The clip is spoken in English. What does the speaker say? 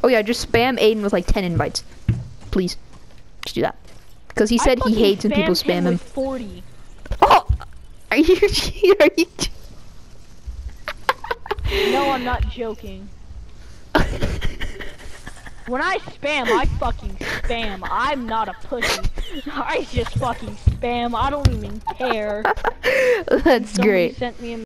Oh yeah, just spam Ayden with like 10 invites, please. Just do that, because he said he hates when people spam him. 40. Oh, are you? Are you? No, I'm not joking. When I spam, I fucking spam. I'm not a pussy. I just fucking spam. I don't even care. That's Somebody great. sent me a